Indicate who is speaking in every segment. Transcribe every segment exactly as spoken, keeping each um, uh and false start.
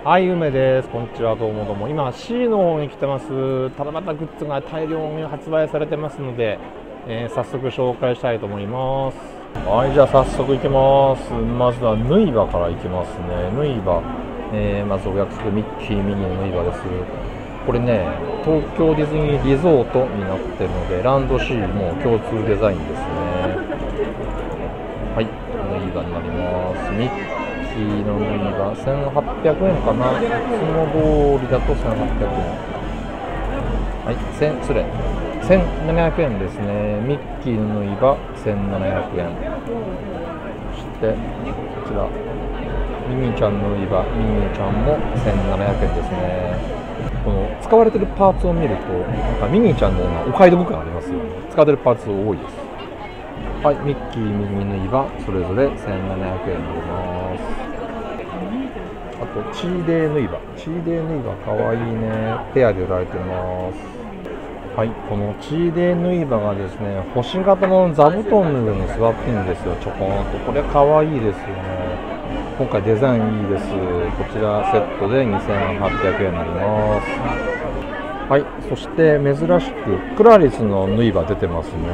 Speaker 1: はい、梅です。こんにちは、どうもどうも。今 シー の方に来てます。七夕グッズが大量に発売されてますので、えー、早速紹介したいと思います。はい、じゃあ早速いきます。まずはヌイバからいきますね。ヌイバ、えー、まずお約束ミッキーミニのヌイバです。これね、東京ディズニーリゾートになってるので、ランド シー も共通デザインですね。はい、ヌイバになります。ミッキーのヌイバせんはっぴゃくえんかな。いつも通りだとせんはっぴゃくえん。はい、せん、それせんななひゃくえんですね。ミッキーのヌイバせんななひゃくえん。そしてこちらミニーちゃんのヌイバ、ミニーちゃんもせんななひゃくえんですね。この使われてるパーツを見ると、なんかミニーちゃんのようなお買い得感ありますよね。使われてるパーツ多いです。はい、ミッキー、ミニー、ヌイバそれぞれせんななひゃくえんになります。あとチーデーヌイバ、チーデーヌイバかわいいね。ペアで売られてます。はい、このチーデーヌイバがですね、星型の座布団の上に座ってるんですよ、ちょこんと。これかわいいですよね。今回デザインいいです。こちらセットでにせんはっぴゃくえんになります。はい、そして珍しくクラリスのヌイバ出てますね。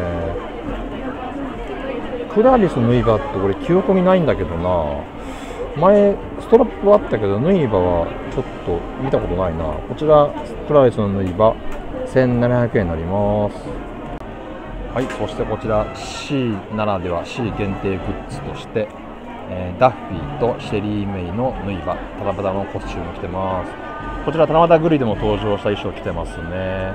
Speaker 1: クラリスのヌイバってこれ記憶にないんだけどな。前ストラップはあったけどヌイバはちょっと見たことないな。こちらクラリスのヌイバせんななひゃくえんになります。はい、そしてこちら シー ならでは シー 限定グッズとして、えー、ダッフィーとシェリー・メイのヌイバ七夕のコスチューム着てます。こちら七夕グリでも登場した衣装着てますね。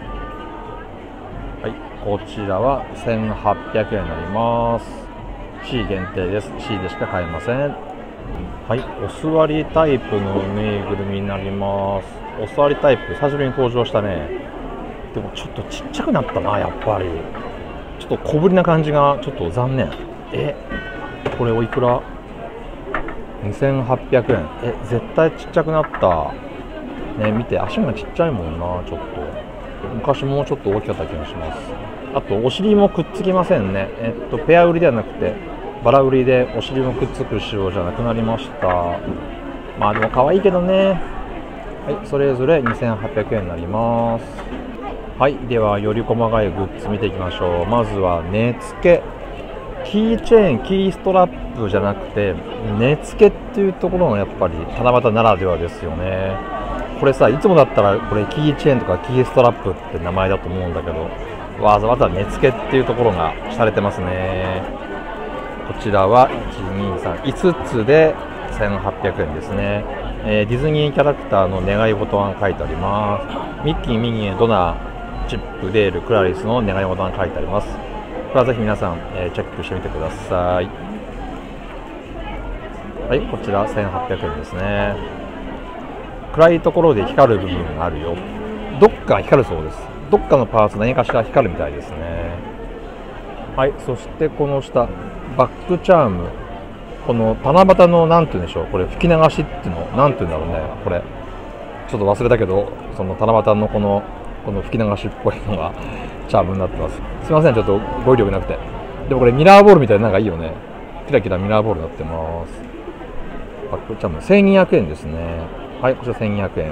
Speaker 1: はい、こちらはせんはっぴゃくえんになります。 シー 限定です。 シー でしか買えません。はい、お座りタイプのぬいぐるみになります。お座りタイプ久しぶりに登場したね。でもちょっとちっちゃくなったな、やっぱりちょっと小ぶりな感じがちょっと残念。えこれおいくら？にせんはっぴゃくえん。え絶対ちっちゃくなったね。見て足がちっちゃいもんな。ちょっと昔もうちょっと大きかった気がします。あとお尻もくっつきませんね。えっとペア売りではなくてバラ売りでお尻もくっつく仕様じゃなくなりました。まあでも可愛いけどね。はい、それぞれにせんはっぴゃくえんになります。はい、ではより細かいグッズ見ていきましょう。まずは根付け、キーチェーン、キーストラップじゃなくて根付けっていうところがやっぱり七夕ならではですよね。これさ、いつもだったらこれキーチェーンとかキーストラップって名前だと思うんだけど、わざわざ根付けっていうところがされてますね。こちらはいち、に、さん、いつつでせんはっぴゃくえんですね。えー、ディズニーキャラクターの願い事が書いてあります。ミッキー、ミニー、ドナー、チップ、デール、クラリスの願い事が書いてあります。これはぜひ皆さん、えー、チェックしてみてください。はい、こちらせんはっぴゃくえんですね。暗いところで光る部分があるよ。どっか光るそうです。どっかのパーツ何かしら光るみたいですね。はい、そしてこの下バックチャーム、この七夕のなんて言うんでしょう、これ吹き流しっていうのなんて言うんだろうね。これちょっと忘れたけど、その七夕のこのこの吹き流しっぽいのがチャームになってます。すいません、ちょっと語彙力なくて。でもこれミラーボールみたいな、なんかいいよね。キラキラミラーボールになってます。バックチャームせんにひゃくえんですね。はい、こちらせんにひゃくえん。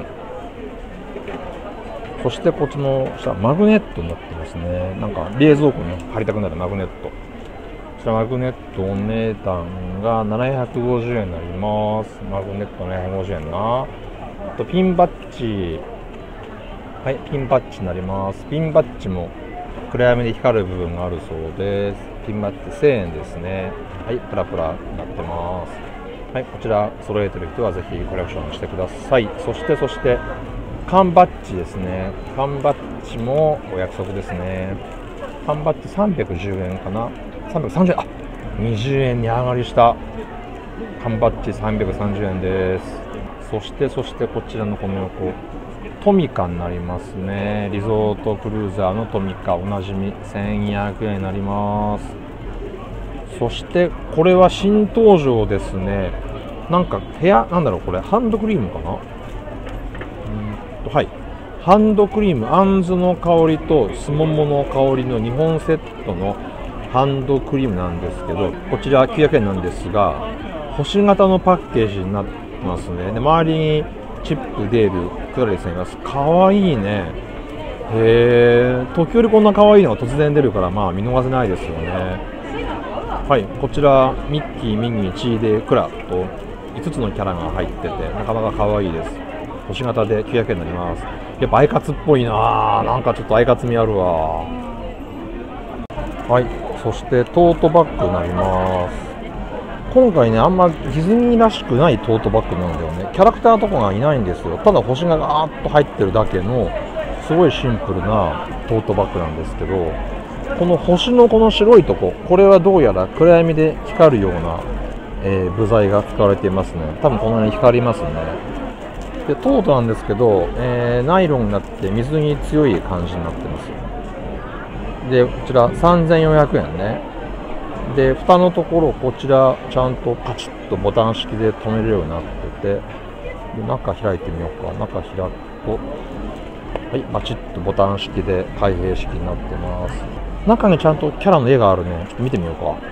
Speaker 1: そしてこっちの下マグネットになってますね。なんか冷蔵庫に貼りたくなるマグネット。こちらマグネットお値段がななひゃくごじゅうえんになります。マグネットななひゃくごじゅうえんな。あとピンバッジ、はい、ピンバッジになります。ピンバッジも暗闇で光る部分があるそうです。ピンバッジせんえんですね。はい、プラプラになってます。はい、こちら揃えてる人はぜひコレクションしてください。そしてそして缶バッジですね。缶バッジもお約束ですね。缶バッジさんびゃくじゅうえんかな。さんびゃくさんじゅうえん、あ、にじゅうえん値上がりした。缶バッジさんびゃくさんじゅうえんです。そしてそしてこちらのこの横トミカになりますね。リゾートクルーザーのトミカ、おなじみせんにひゃくえんになります。そしてこれは新登場ですね。なんかヘアなんだろう、これハンドクリームかな。うんとはい、ハンドクリーム、あんずの香りとすももの香りのにほんセットのハンドクリームなんですけど、こちらきゅうひゃくえんなんですが、星型のパッケージになってってますね。で周りにチップ、デール、クラリスがいます。かわいいね。へえ、時折こんな可愛いのが突然出るから、まあ見逃せないですよね。はい、こちらミッキー、ミニー、チーデー、クラといつつのキャラが入ってて、なかなか可愛いです。星型できゅうひゃくえんになります。やっぱアイカツっぽいな、なんかちょっとアイカツ味あるわ。はい、そしてトートバッグになります。今回ね、あんまディズニーらしくないトートバッグなんだよね。キャラクターとかがいないんですよ。ただ星がガーッと入ってるだけのすごいシンプルなトートバッグなんですけど、この星のこの白いとこ、これはどうやら暗闇で光るような、えー、部材が使われていますね。多分この辺光りますね。でトートなんですけど、えー、ナイロンになって水に強い感じになってます。でこちらさんぜんよんひゃくえんね。で蓋のところ、こちらちゃんとパチッとボタン式で留めるようになってて、で中開いてみようか。中開くと、はい、バチッとボタン式で開閉式になってます。中にちゃんとキャラの絵があるね。ちょっと見てみようか。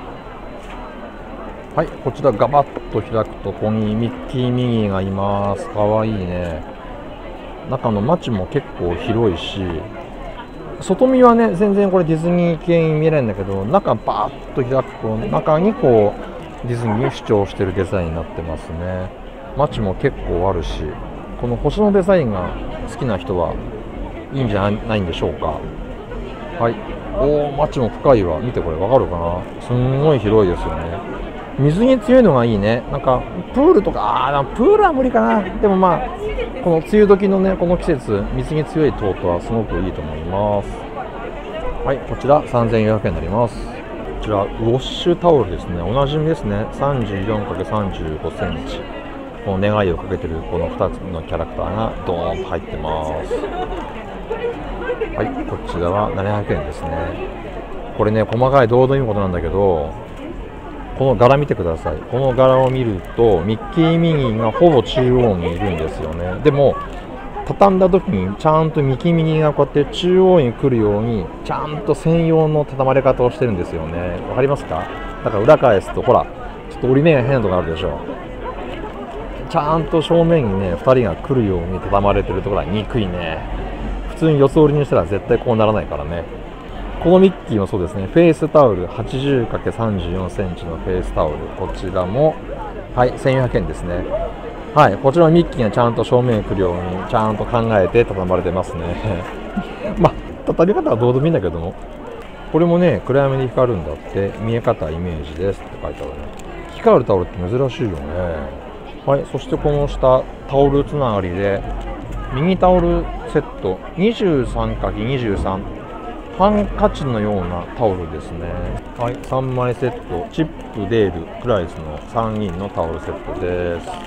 Speaker 1: はい、こちらガバッと開くと、ここにミッキー・ミニーがいます。かわいいね。中の街も結構広いし、外見はね全然これディズニー系に見えないんだけど、中バーッと開くと中にこうディズニー主張してるデザインになってますね。街も結構あるし、この星のデザインが好きな人はいいんじゃないんでしょうか。はい、おー、街も深いわ。見てこれわかるかな。すんごい広いですよね。水に強いのがいいね。なんかプールとか、あープールは無理かな。でもまあこの梅雨時のねこの季節、水に強いトートはすごくいいと思います。はい、こちらさんぜんよんひゃくえんになります。こちらウォッシュタオルですね。おなじみですね。 さんじゅうよんかけるさんじゅうごセンチ、この願いをかけてるこのふたつのキャラクターがドーンと入ってます。はい、こちらはななひゃくえんですね。これね細かいどうでもいいことなんだけど、この柄見てください。この柄を見るとミッキー・ミニーがほぼ中央にいるんですよね。でも畳んだ時にちゃんとミッキー・ミニーがこうやって中央に来るようにちゃんと専用の畳まれ方をしてるんですよね。わかりますか？だから裏返すとほらちょっと折り目が変なところあるでしょ。ちゃんと正面にねふたりが来るように畳まれてるところは憎いね。普通に四つ折りにしたら絶対こうならないからね。このミッキーもそうですね。フェイスタオル はちじゅうかけるさんじゅうよんセンチのフェイスタオル、こちらもはいせんよんひゃくえんですね。はい、こちらのミッキーがちゃんと正面に来るようにちゃんと考えて畳まれてますね。まあ畳み方はどうでもいいんだけども、これもね暗闇で光るんだって、見え方イメージですって書いてあるね。光るタオルって珍しいよね。はい、そしてこの下タオルつながりでミニタオルセット にじゅうさんかけるにじゅうさん、ハンカチのようなタオルですね。はい、さんまいセット、チップ、デール、クライスのさんにんのタオルセットです。こ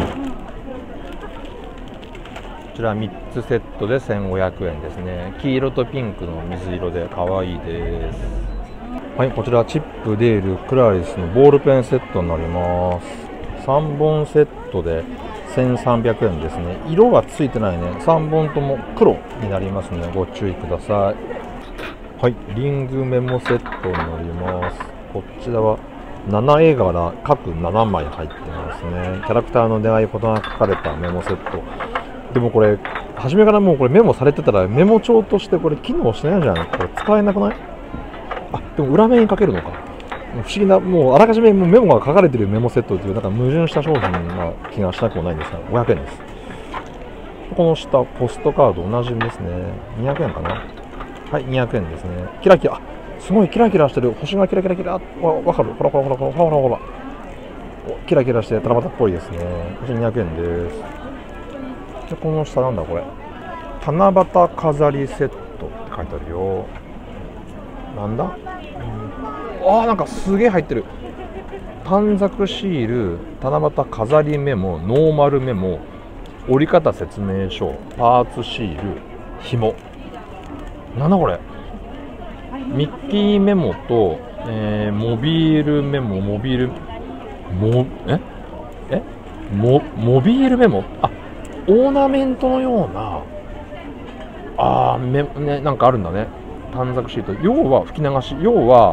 Speaker 1: ちらみっつセットでせんごひゃくえんですね。黄色とピンクの水色で可愛いです。はい、こちらチップ、デール、クライスのボールペンセットになります。さんぼんセットでせんさんびゃくえんですね。色がついてないね。さんぼんとも黒になりますね。ご注意ください。はい、リングメモセットになります。こちらはなな絵柄各ななまい入ってますね。キャラクターの願い事が書かれたメモセット。でもこれ初めからもうこれメモされてたらメモ帳としてこれ機能してないじゃん。これ使えなくない？あ、でも裏面に書けるのか。不思議な、もうあらかじめメモが書かれているメモセットというなんか矛盾した商品な気がしなくもないんですが、ごひゃくえんです。この下ポストカードおなじみですね。にひゃくえんかな。はい、にひゃくえんですね。キラキラ、あ、すごいキラキラしてる。星がキラキラキラ、わ、わかる。ほらほらほらほらほらほらほら。キラキラして七夕っぽいですね。こちらにひゃくえんです。で、この下なんだこれ。七夕飾りセットって書いてあるよ。なんだ？あー、なんかすげえ入ってる。短冊シール、七夕飾りメモ、ノーマルメモ、折り方説明書、パーツシール、紐。なんだこれ。ミッキーメモと、えー、モビールメモ、モビール、モ、ええモ、モビールメモ、あ、オーナメントのような、あー、め、ね、なんかあるんだね。短冊シート。要は吹き流し。要は、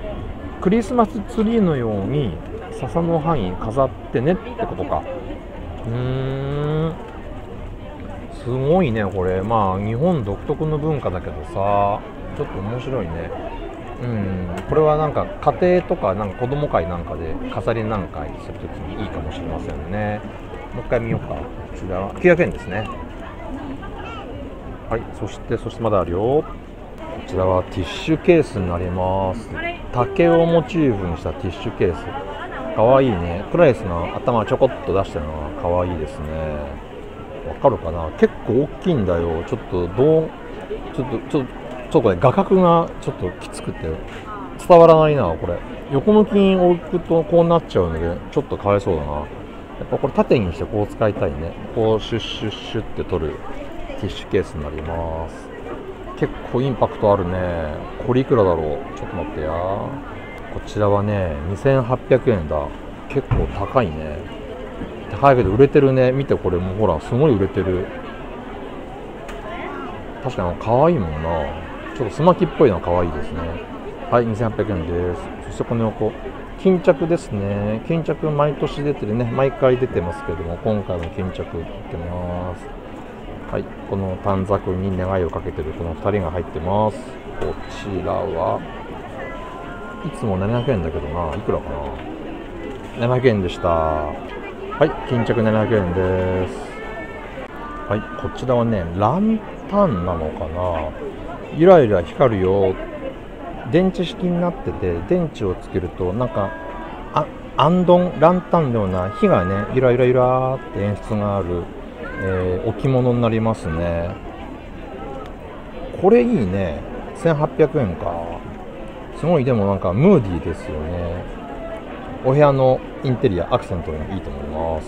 Speaker 1: クリスマスツリーのように笹の葉に飾ってねってことか。 うーん、すごいねこれ。まあ日本独特の文化だけどさ、ちょっと面白いね。うん、これはなんか家庭とかなんか子供会なんかで飾りなんかするときにいいかもしれませんね。もう一回見ようか。こちらはきゅうひゃくえんですね。はい、そしてそしてまだあるよ。こちらはティッシュケースになります。竹をモチーフにしたティッシュケース、かわいいね。プライスの頭ちょこっと出してるのがかわいいですね。わかるかな。結構大きいんだよ。ちょっとどうちょっとちょっとちょっとこれ画角がちょっときつくて伝わらないな。これ横向きに置くとこうなっちゃうのでちょっとかわいそうだな。やっぱこれ縦にしてこう使いたいね。こうシュッシュッシュって取るティッシュケースになります。結構インパクトあるね。これいくらだろう。ちょっと待ってや。こちらはねにせんはっぴゃくえんだ。結構高いね。高いけど売れてるね。見てこれもうほらすごい売れてる。確かに可愛いもんな。ちょっとスマキっぽいのは可愛いですね。はい、にせんはっぴゃくえんです。そしてこの横巾着ですね。巾着毎年出てるね。毎回出てますけども、今回も巾着売ってます。はい、この短冊に願いをかけてるこのふたりが入ってます。こちらはいつもななひゃくえんだけどな。いくらかな。ななひゃくえんでした。はい、巾着ななひゃくえんです。はい、こちらはねランタンなのかな。ゆらゆら光るよ。電池式になってて、電池をつけるとなんかあアンドンランタンのような火がねゆらゆらゆらって演出がある、えー、置物になりますね。これいいね。せんはっぴゃくえんか。すごい。でもなんかムーディーですよね。お部屋のインテリアアクセントにいいと思います。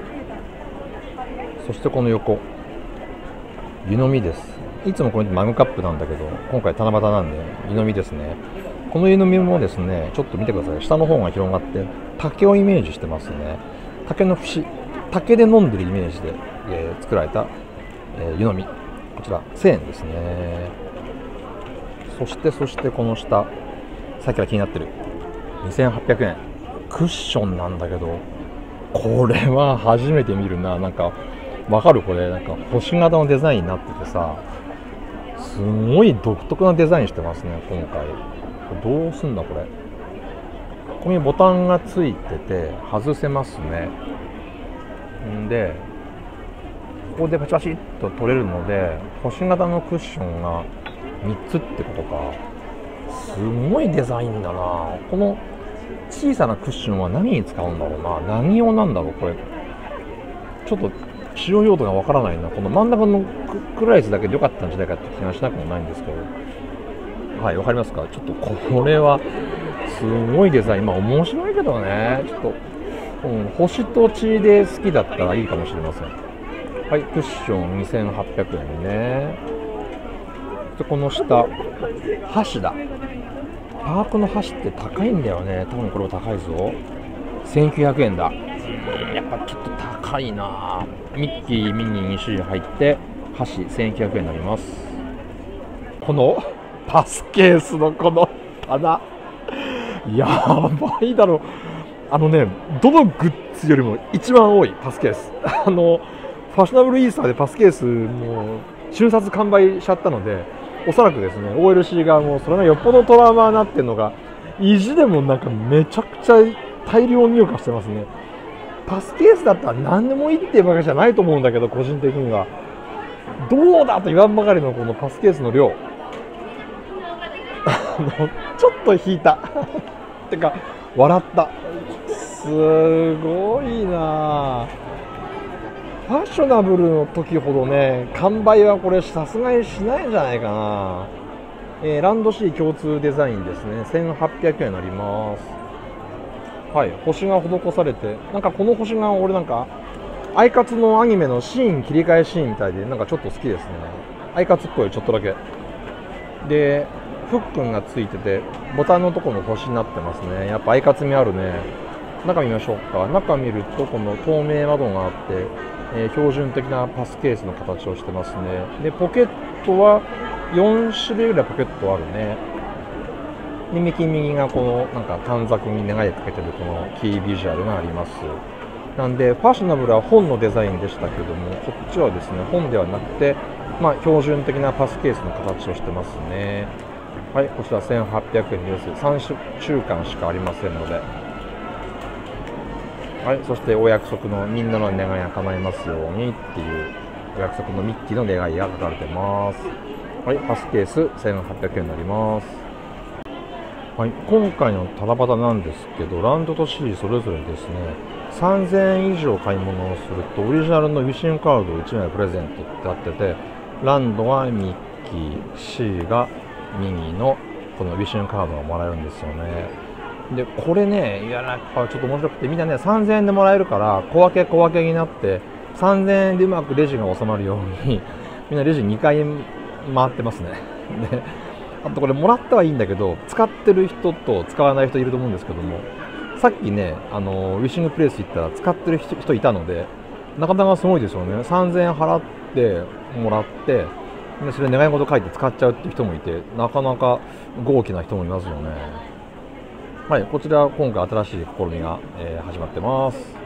Speaker 1: そしてこの横湯飲みです。いつもこれマグカップなんだけど、今回七夕なんで湯飲みですね。この湯飲みもですね、ちょっと見てください。下の方が広がって竹をイメージしてますね。竹の節、竹で飲んでるイメージで、えー、作られた、えー、湯飲み。こちらせんえんですね。そしてそしてこの下、さっきから気になってるにせんはっぴゃくえんクッションなんだけど、これは初めて見るな。なんかわかる？これなんか星型のデザインになっててさ、すごい独特なデザインしてますね今回。どうすんだこれ。ここにボタンがついてて外せますね。んでここでパチパチっと取れるので、星型のクッションがみっつってことか。すごいデザインだな。この小さなクッションは何に使うんだろうな。何用なんだろうこれ。ちょっと使用用途がわからないな。この真ん中のクライスだけでよかったんじゃないかって気がしなくもないんですけど。はい、わかりますか。ちょっとこれはすごいデザイン。まあ面白いけどね。ちょっと、うん、星と血で好きだったらいいかもしれません。はい、クッションにせんはっぴゃくえんね。でこの下箸だ。パークの箸って高いんだよね。多分これも高いぞ。せんきゅうひゃくえんだ。やっぱちょっと高いな。ミッキーミニーに種類入って箸せんきゅうひゃくえんになります。このパスケースのこの棚やばいだろ。あのね、どのグッズよりも一番多いパスケース。あのファッショナブルイースターでパスケースも瞬殺完売しちゃったので、おそらくですね オーエルシー 側もそれがよっぽどトラウマになってるのが、意地でもなんかめちゃくちゃ大量入荷してますね。パスケースだったら何でもいいっていうわけじゃないと思うんだけど、個人的にはどうだと言わんばかりのこのパスケースの量あのちょっと引いたてか笑った。すごいな。ファッショナブルの時ほどね完売はこれさすがにしないんじゃないかな。えー、ランドシー共通デザインですね。せんはっぴゃくえんになります。はい、星が施されて、なんかこの星が俺なんかアイカツのアニメのシーン切り替えシーンみたいで、なんかちょっと好きですね。アイカツっぽいちょっとだけで、フックンがついててボタンのところも星になってますね。やっぱアイカツ味あるね。中見ましょうか。中見るとこの透明窓があって、えー、標準的なパスケースの形をしてますね。でポケットはよん種類ぐらいポケットあるね。で右右がこのなんか短冊に願いをかけてるこのキービジュアルがあります。 なんでファッショナブルは本のデザインでしたけども、こっちはですね本ではなくて、まあ、標準的なパスケースの形をしてますね。はい、こちらせんはっぴゃくえんです。さんしゅうかんしかありませんので、はい、そしてお約束のみんなの願いが叶いますようにっていうお約束のミッキーの願いが書かれてます。はい、パスケースせんはっぴゃくえんになります。はい、今回のタラバタなんですけど、ランドとシーそれぞれですねさんぜんえん以上買い物をするとオリジナルのウィッシングカードをいちまいプレゼントってあってて、ランドがミッキー、シーがミニーのこのウィッシングカードがもらえるんですよね。でこれね、いややっぱちょっと面白くて、みんなねさんぜんえんでもらえるから小分け小分けになってさんぜんえんでうまくレジが収まるようにみんなレジにかい回ってますね。であとこれもらったはいいんだけど、使ってる人と使わない人いると思うんですけども、さっきねあのウィッシングプレイス行ったら使ってる人、人いたので、なかなかすごいですよね。さんぜんえん払ってもらってでそれ願い事書いて使っちゃうっていう人もいて、なかなか豪気な人もいますよね。はい、こちら今回新しい試みが、えー、始まってます。